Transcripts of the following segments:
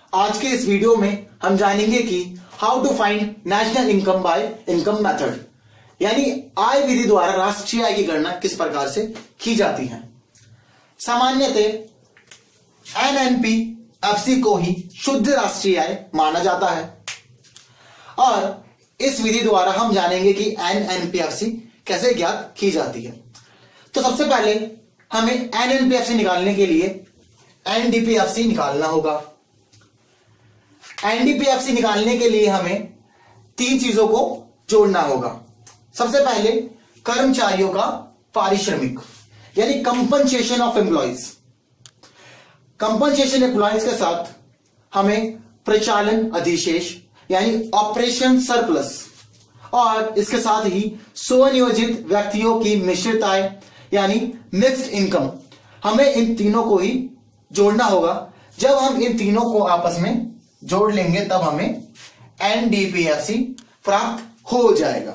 आज के इस वीडियो में हम जानेंगे कि how to find national income by income method, यानी आय विधि द्वारा राष्ट्रीय आय की गणना किस प्रकार से की जाती है। सामान्यतः एनएनपीएफसी को ही शुद्ध राष्ट्रीय आय माना जाता है और इस विधि द्वारा हम जानेंगे कि एनएनपीएफसी कैसे ज्ञात की जाती है। तो सबसे पहले हमें एनएनपीएफसी निकालने के लिए एनडीपीएफसी निकालना होगा। एनडीपीएफसी निकालने के लिए हमें तीन चीजों को जोड़ना होगा। सबसे पहले कर्मचारियों का पारिश्रमिक यानी compensation of employees. Compensation employees के साथ हमें प्रचालन अधिशेष यानी ऑपरेशन सरप्लस और इसके साथ ही स्वनियोजित व्यक्तियों की मिश्रित आय यानी मिक्स्ड इनकम, हमें इन तीनों को ही जोड़ना होगा। जब हम इन तीनों को आपस में जोड़ लेंगे तब हमें एनडीपीएफसी प्राप्त हो जाएगा।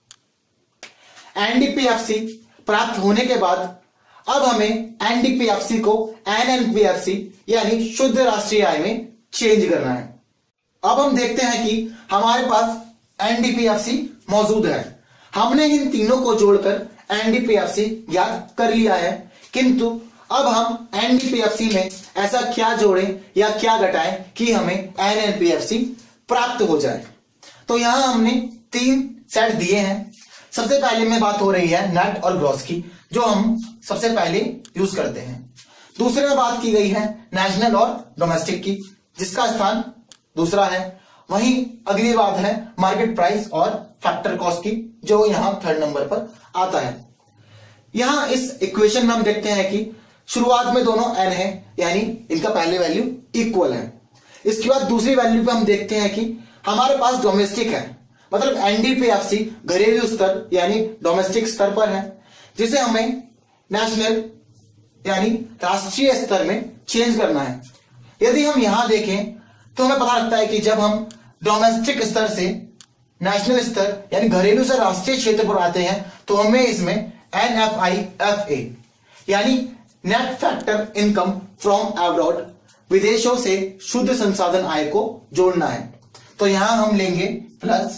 एनडीपीएफसी प्राप्त होने के बाद अब हमें एनडीपीएफसी को एनएनपीएफसी यानी शुद्ध राष्ट्रीय आय में चेंज करना है। अब हम देखते हैं कि हमारे पास एनडीपीएफसी मौजूद है। हमने इन तीनों को जोड़कर एनडीपीएफसी ज्ञात कर लिया है, किंतु अब हम एनडीपीएफसी में ऐसा क्या जोड़ें या क्या घटाएं कि हमें एनएनपीएफसी प्राप्त हो जाए। तो यहां हमने तीन सेट दिए हैं। सबसे पहले में बात हो रही है नेट और ग्रॉस की, जो हम सबसे पहले यूज करते हैं। दूसरे में बात की गई है नेशनल और डोमेस्टिक की, जिसका स्थान दूसरा है। वहीं अगली बात है मार्केट प्राइस और फैक्टर कॉस्ट की, जो यहां थर्ड नंबर पर आता है। यहां इस इक्वेशन में हम देखते हैं कि शुरुआत में दोनों एन है, यानी इनका पहले वैल्यू इक्वल है। इसके बाद दूसरी वैल्यू पे हम देखते हैं कि हमारे पास डोमेस्टिक है, मतलब एनडीपीएफसी घरेलू स्तर यानी डोमेस्टिक स्तर पर है, जिसे हमें नेशनल यानी राष्ट्रीय स्तर में चेंज करना है। यदि हम यहां देखें तो हमें पता लगता है कि जब हम डोमेस्टिक स्तर से नेशनल स्तर यानी घरेलू से राष्ट्रीय क्षेत्र पर आते हैं तो हमें इसमें एनएफआईएफए यानी net factor income from abroad, विदेशों से शुद्ध संसाधन आय को जोड़ना है। तो यहां हम लेंगे plus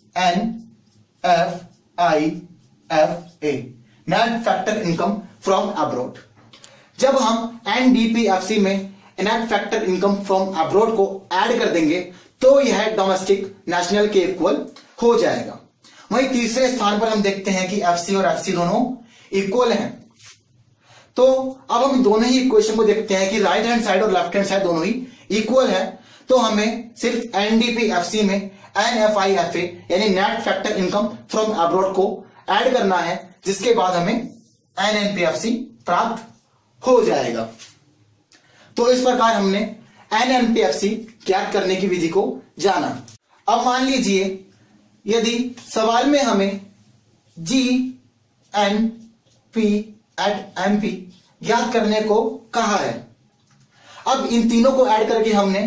NFIFA net factor income from abroad. जब हम एनडीपीएफसी में net factor income from abroad को ऐड कर देंगे तो यह डोमेस्टिक नेशनल के इक्वल हो जाएगा। वहीं तीसरे स्थान पर हम देखते हैं कि एफसी और एफसी दोनों इक्वल हैं। तो अब हम दोनों ही इक्वेशन को देखते हैं कि राइट हैंड साइड और लेफ्ट हैंड साइड दोनों ही इक्वल है। तो हमें सिर्फ एनडीपीएफसी में एनएफआईएफए यानी net factor income from abroad को ऐड करना है, जिसके बाद हमें एनएनपीएफसी प्राप्त हो जाएगा। तो इस प्रकार हमने एनएनपीएफसी ज्ञात करने की विधि को जाना। अब मान लीजिए यदि सवाल में हमें GNP@MP ज्ञात करने को कहा है। अब इन तीनों को ऐड करके हमने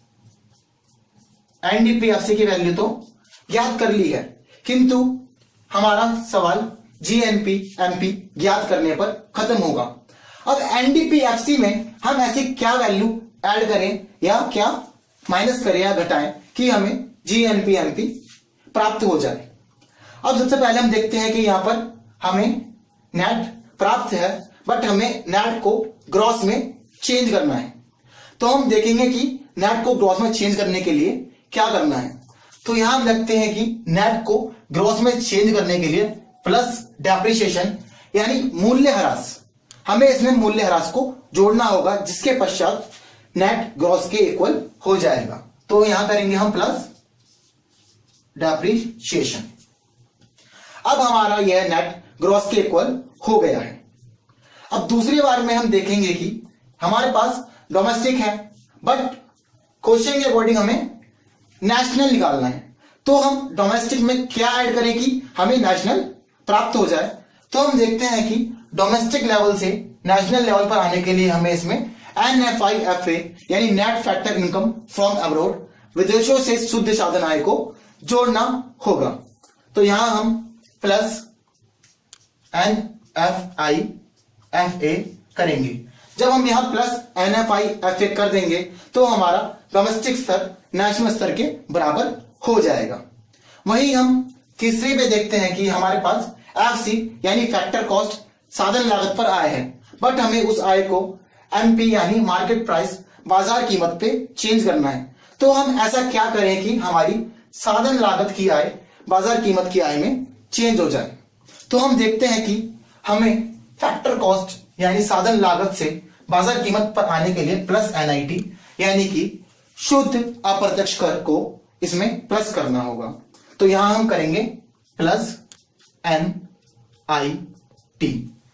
एनडीपीएफसी की वैल्यू तो ज्ञात कर ली है, किंतु हमारा सवाल GNP/MP ज्ञात करने पर खत्म होगा। अब एनडीपीएफसी में हम ऐसी क्या वैल्यू ऐड करें या क्या माइनस करें या घटाएं कि हमें GNP/MP प्राप्त हो जाए। अब सबसे पहले हम देखते हैं कि यहां पर हमें नेट प्राप्त है, बट हमें नेट को ग्रॉस में चेंज करना है। तो हम देखेंगे कि नेट को ग्रॉस में चेंज करने के लिए क्या करना है। तो यहां हम देखते हैं कि नेट को ग्रॉस में चेंज करने के लिए प्लस डेप्रिसिएशन यानी मूल्यह्रास, हमें इसमें मूल्यह्रास को जोड़ना होगा, जिसके पश्चात नेट ग्रॉस के इक्वल हो जाएगा। तो यहां करेंगे हम प्लस डेप्रिसिएशन। अब हमारा यह नेट ग्रॉस के इक्वल हो गया है। अब दूसरी बार में हम देखेंगे कि हमारे पास डोमेस्टिक है, बट क्वेश्चन के अकॉर्डिंग हमें नेशनल निकालना है। तो हम डोमेस्टिक में क्या ऐड करें कि हमें नेशनल प्राप्त हो जाए। तो हम देखते हैं कि डोमेस्टिक लेवल से नेशनल लेवल पर आने के लिए हमें इसमें एनएफआईएफए यानी net factor income from abroad, विदेशों से शुद्ध साधन आय को जोड़ना होगा। तो यहां हम प्लस एनएफआईएफए करेंगे। जब हम यहां प्लस NFI-FA कर देंगे तो हमारा डोमेस्टिक स्तर नेशनल स्तर के बराबर हो जाएगा। वहीं हम तीसरे पे देखते हैं कि हमारे पास FC यानी फैक्टर कॉस्ट साधन लागत पर आय है, बट हमें उस आय को MP यानी मार्केट प्राइस बाजार कीमत पे चेंज करना है। तो हम ऐसा क्या करें कि हमारी साधन लागत की आय बाजार कीमत की आय में चेंज हो जाए। तो हम देखते हैं कि हमें फैक्टर कॉस्ट यानी साधन लागत से बाजार कीमत पर आने के लिए प्लस NIT यानी कि शुद्ध अप्रत्यक्ष कर को इसमें प्लस करना होगा। तो यहां हम करेंगे प्लस NIT।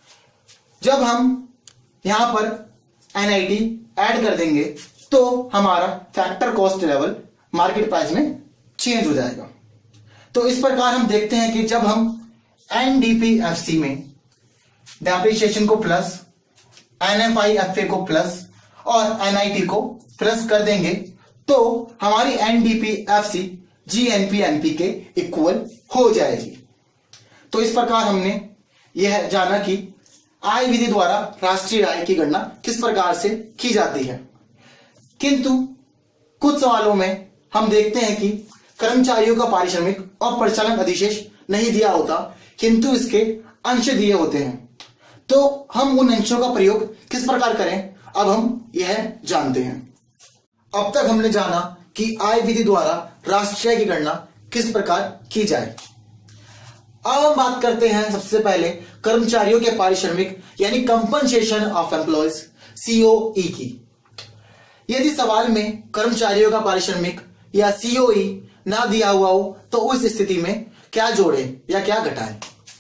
जब हम यहां पर NIT ऐड कर देंगे तो हमारा factor cost level market price में चेंज हो जाएगा। तो इस प्रकार हम देखते हैं कि जब हम NDP-FC में डेप्रिसिएशन को प्लस, NFI-FA को प्लस और NIT को प्लस कर देंगे तो हमारी NDP-FC GNP-NP के इक्वल हो जाएगी। तो इस प्रकार हमने यह जाना कि आय विधि द्वारा राष्ट्रीय आय की गणना किस प्रकार से की जाती है। किंतु कुछ सवालों में हम देखते हैं कि कर्मचारियों का पारिश्रमिक और परिचालन अधिशेष नहीं दिया होता, किंतु इसके अंश दिए होते हैं। तो हम उन अंशों का प्रयोग किस प्रकार करें, अब हम यह जानते हैं। अब तक हमने जाना कि आय विधि द्वारा राष्ट्रीय आय की गणना किस प्रकार की जाए। अब हम बात करते हैं सबसे पहले कर्मचारियों के पारिश्रमिक यानी कंपनसेशन ऑफ एम्प्लॉयज COE की। यदि सवाल में कर्मचारियों का पारिश्रमिक या COE ना दिया हुआ हो तो उस स्थिति में क्या जोड़ें या क्या घटाएं।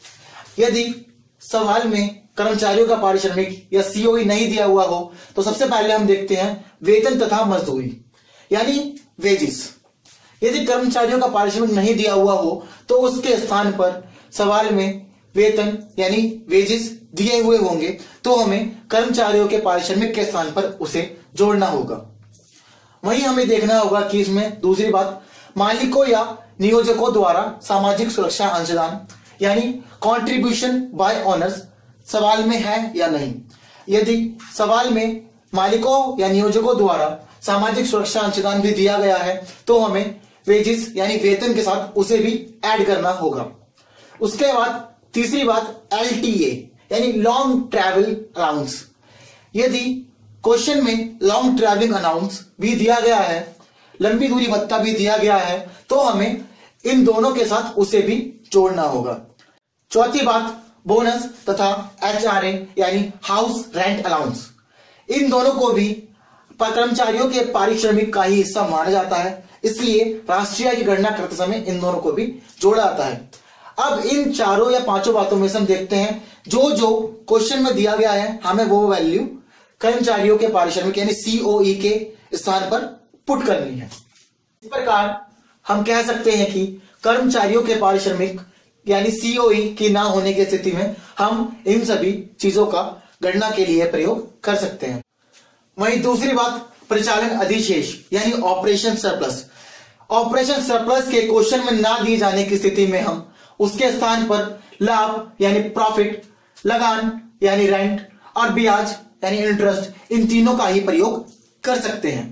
यदि सवाल में कर्मचारियों का पारिश्रमिक या COE नहीं दिया हुआ हो तो सबसे पहले हम देखते हैं वेतन तथा मजदूरी यानी वेजिस। यदि कर्मचारियों का पारिश्रमिक नहीं दिया हुआ हो तो उसके स्थान पर सवाल में वेतन यानी वेजिस दिए हुए होंगे तो हमें कर्मचारियों के पारिश्रमिक के स्थान पर उसे जोड़ना होगा। वहीं हमें देखना होगा कि इसमें दूसरी बात, मालिकों या नियोजकों द्वारा सामाजिक सुरक्षा अंशदान यानी कंट्रीब्यूशन बाय ओनर्स सवाल में है या नहीं। यदि सवाल में मालिकों या नियोजकों द्वारा सामाजिक सुरक्षा अंशदान भी दिया गया है तो हमें वेजिस यानी वेतन के साथ उसे भी ऐड करना होगा। उसके बाद तीसरी बात LTA यानी लॉन्ग ट्रैवल अलाउंस। यदि क्वेश्चन में लॉन्ग ट्रैवलिंग अलाउंस भी दिया गया है, लंबी दूरी भत्ता भी दिया गया है, तो हमें इन दोनों के साथ उसे भी जोड़ना होगा। चौथी बात, बोनस तथा HRA यानी हाउस रेंट अलाउंस। इन दोनों को भी कर्मचारियों के पारिश्रमिक का ही हिस्सा माना जाता है, इसलिए राष्ट्रीय आय की गणना करते समय इन दोनों को भी जोड़ा जाता है। अब इन चारों या पांचों बातों में से हम देखते हैं जो जो क्वेश्चन में दिया गया है हमें वो वैल्यू कर्मचारियों के पारिश्रमिक यानी COE के स्थान पर पुट करनी है। इस प्रकार हम कह सकते हैं कि कर्मचारियों के पारिश्रमिक यानी COE की ना होने की स्थिति में हम इन सभी चीजों का गणना के लिए प्रयोग कर सकते हैं। वहीं दूसरी बात, परिचालन अधिशेष यानी ऑपरेशन सरप्लस। ऑपरेशन सरप्लस के क्वेश्चन में ना दिए जाने की स्थिति में हम उसके स्थान पर लाभ यानी प्रॉफिट, लगान यानी रेंट और ब्याज यानी इंटरेस्ट, इन तीनों का ही प्रयोग कर सकते हैं।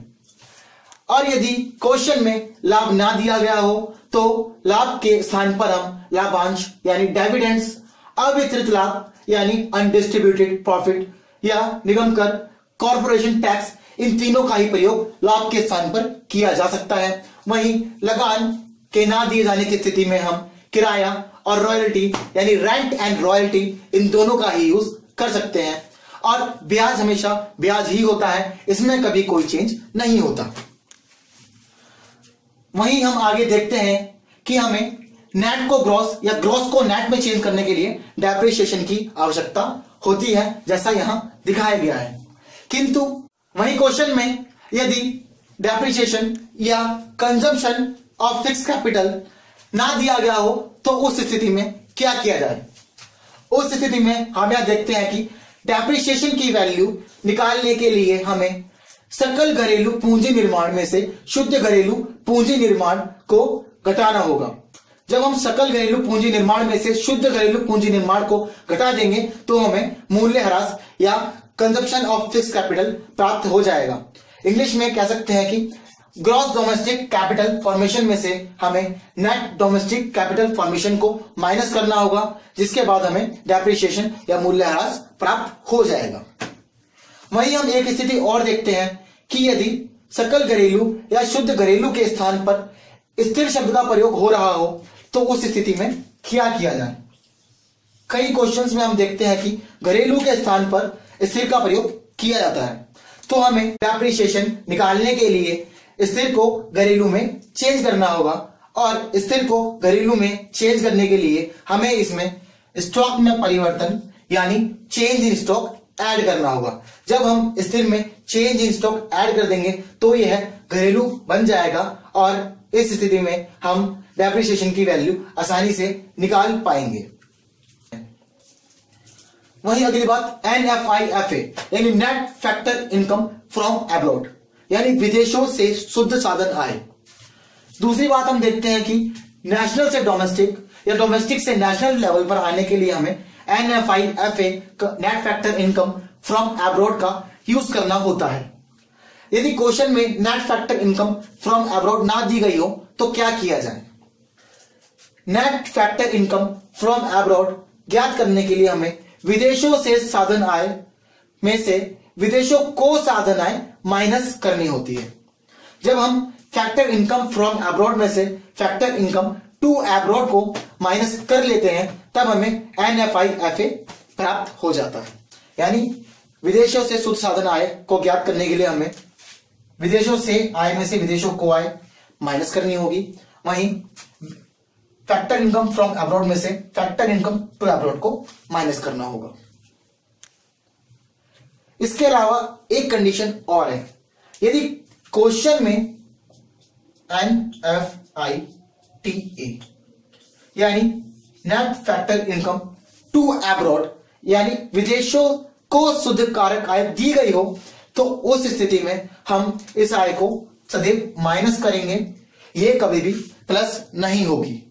और यदि क्वेश्चन में लाभ ना दिया गया हो तो लाभ के स्थान पर हम लाभांश यानी डिविडेंड्स, अवितरित लाभ यानी अनडिस्ट्रीब्यूटेड प्रॉफिट या निगम कर, कॉर्पोरेशन टैक्स, इन तीनों का ही प्रयोग लाभ के स्थान पर किया जा सकता है। वहीं लगान के ना दिए जाने की स्थिति में हम किराया और रॉयल्टी यानी रेंट एंड रॉयल्टी, इन दोनों का ही यूज कर सकते हैं। और ब्याज हमेशा ब्याज ही होता है, इसमें कभी कोई चेंज नहीं होता। वहीं हम आगे देखते हैं कि हमें नेट को ग्रॉस या ग्रॉस को नेट में चेंज करने के लिए डेप्रिसिएशन की आवश्यकता होती है, जैसा यहां दिखाया गया है। किंतु वहीं क्वेश्चन में यदि डेप्रिसिएशन या कंजम्पशन ऑफ फिक्स कैपिटल ना दिया गया हो तो उस स्थिति में क्या किया जाए। उस स्थिति में हम यहां देखते हैं कि डेप्रिसिएशन की वैल्यू निकालने के लिए हमें सकल घरेलू पूंजी निर्माण में से शुद्ध घरेलू पूंजी निर्माण को घटाना होगा। जब हम सकल घरेलू पूंजी निर्माण में से शुद्ध घरेलू पूंजी निर्माण को घटा देंगे तो हमें मूल्य ह्रास या कंजप्शन ऑफ फिक्स कैपिटल प्राप्त हो जाएगा। इंग्लिश में कह सकते हैं कि ग्रॉस डोमेस्टिक कैपिटल फॉर्मेशन में से हमें नेट डोमेस्टिक कैपिटल फॉर्मेशन को माइनस करना होगा, जिसके बाद हमें डेप्रिसिएशन या मूल्यह्रास प्राप्त हो जाएगा। वहीं हम एक स्थिति और देखते हैं कि यदि सकल घरेलू या शुद्ध घरेलू के स्थान पर स्थिर शब्द का प्रयोग हो रहा हो तो उस स्थिति में क्या किया जाए। कई क्वेश्चंस में हम देखते हैं कि घरेलू के स्थान पर स्थिर का प्रयोग किया जाता है, तो हमें डेप्रिसिएशन निकालने के लिए स्थिर को घरेलू में चेंज करना होगा और स्थिर को घरेलू में चेंज करने के लिए हमें इसमें स्टॉक में परिवर्तन यानी चेंज इन स्टॉक ऐड करना होगा। जब हम स्थिर में चेंज इन स्टॉक ऐड कर देंगे तो यह घरेलू बन जाएगा और इस स्थिति में हम डेप्रिसिएशन की वैल्यू आसानी से निकाल पाएंगे। वहीं अगली बात NFIFA यानी net factor income from abroad यानी विदेशों से शुद्ध साधन आय। दूसरी बात हम देखते हैं कि नेशनल से डोमेस्टिक या डोमेस्टिक से नेशनल लेवल पर आने के लिए हमें NFIFA net factor income from abroad का यूज करना होता है। यदि क्वेश्चन में net factor income from abroad ना दी गई हो तो क्या किया जाए। Net factor income from abroad ज्ञात करने के लिए हमें विदेशों से साधन आय में से विदेशों को साधन आय माइनस करनी होती है। जब हम फैक्टर इनकम फ्रॉम अब्रॉड में से फैक्टर इनकम टू अब्रॉड को माइनस कर लेते हैं तब हमें NFIFA प्राप्त हो जाता है। यानी विदेशों से शुद्ध साधन आय को ज्ञात करने के लिए हमें विदेशों से आय में से विदेशों को आय माइनस करनी होगी। वहीं फैक्टर इनकम फ्रॉम अब्रॉड में से फैक्टर इनकम टू अब्रॉड को माइनस करना होगा। इसके अलावा एक कंडीशन और है, यदि क्वेश्चन में NFITA यानी net factor income to abroad यानी विदेशों को शुद्ध कारक आय दी गई हो तो उस स्थिति में हम इस आय को सदैव माइनस करेंगे, यह कभी भी प्लस नहीं होगी।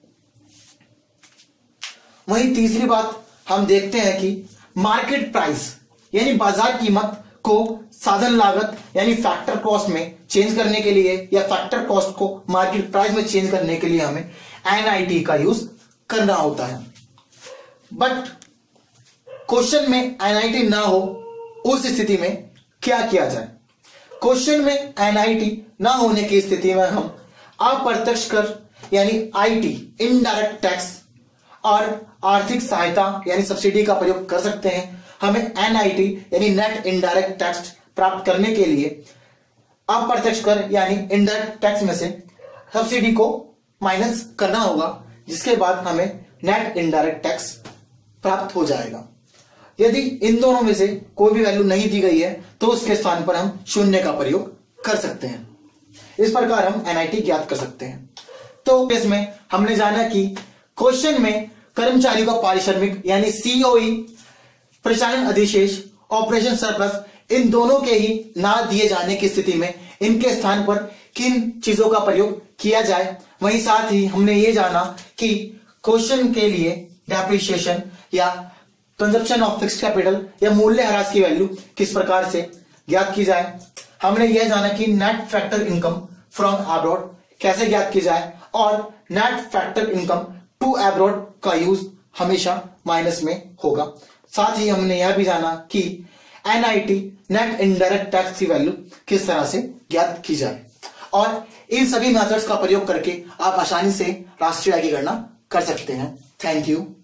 वहीं तीसरी बात हम देखते हैं कि मार्केट प्राइस यानी बाजार कीमत को साधन लागत यानी फैक्टर कॉस्ट में चेंज करने के लिए या फैक्टर कॉस्ट को मार्केट प्राइस में चेंज करने के लिए हमें NIT का यूज करना होता है। बट क्वेश्चन में NIT ना हो उस स्थिति में क्या किया जाए। क्वेश्चन में NIT ना होने की स्थिति में हम अप्रत्यक्ष कर यानी IT इनडायरेक्ट टैक्स और आर्थिक सहायता यानी सब्सिडी का प्रयोग कर सकते हैं। हमें NIT यानी नेट इनडायरेक्ट टैक्स प्राप्त करने के लिए अप्रत्यक्ष कर यानी इनडायरेक्ट टैक्स में से सब्सिडी को माइनस करना होगा, जिसके बाद हमें नेट इनडायरेक्ट टैक्स प्राप्त हो जाएगा। यदि इन दोनों में से कोई भी वैल्यू नहीं दी गई है तो उसके स्थान पर हम शून्य का प्रयोग कर सकते हैं। इस प्रकार हम NIT ज्ञात कर सकते हैं। तो इसमें हमने जाना कि क्वेश्चन में कर्मचारियों का पारिश्रमिक यानी COE, प्रचालन अधिशेष, ऑपरेशन सरप्लस इन दोनों के ही ना दिए जाने की स्थिति में इनके स्थान पर किन चीजों का प्रयोग किया जाए। वहीं साथ ही हमने ये जाना कि क्वेश्चन के लिए डेप्रिसिएशन या कंजप्शन ऑफ फिक्स्ड कैपिटल या मूल्यह्रास की वैल्यू किस प्रकार से ज्ञात की जाए। हमने यह जाना कि net factor income from abroad कैसे ज्ञात की जाए और net factor income to abroad का यूज हमेशा माइनस में होगा। साथ ही हमने यह भी जाना कि NIT नेट इनडायरेक्ट टैक्स की वैल्यू किस तरह से ज्ञात की जाए और इन सभी मेथड्स का प्रयोग करके आप आसानी से राष्ट्रीय आय की गणना कर सकते हैं। Thank you.